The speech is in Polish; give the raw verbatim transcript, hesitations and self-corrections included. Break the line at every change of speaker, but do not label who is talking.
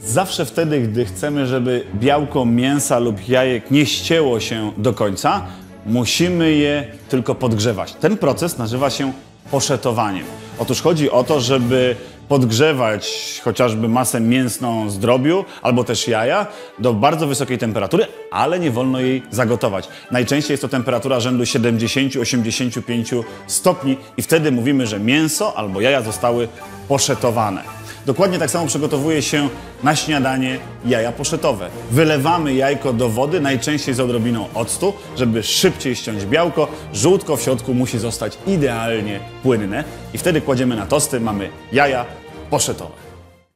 Zawsze wtedy, gdy chcemy, żeby białko mięsa lub jajek nie ścięło się do końca, musimy je tylko podgrzewać. Ten proces nazywa się poszetowaniem. Otóż chodzi o to, żeby podgrzewać chociażby masę mięsną z drobiu albo też jaja do bardzo wysokiej temperatury, ale nie wolno jej zagotować. Najczęściej jest to temperatura rzędu siedemdziesiąt do osiemdziesięciu pięciu stopni i wtedy mówimy, że mięso albo jaja zostały poszetowane. Dokładnie tak samo przygotowuje się na śniadanie jaja poszetowe. Wylewamy jajko do wody, najczęściej z odrobiną octu, żeby szybciej ściąć białko. Żółtko w środku musi zostać idealnie płynne i wtedy kładziemy na tosty, mamy jaja poszetowe.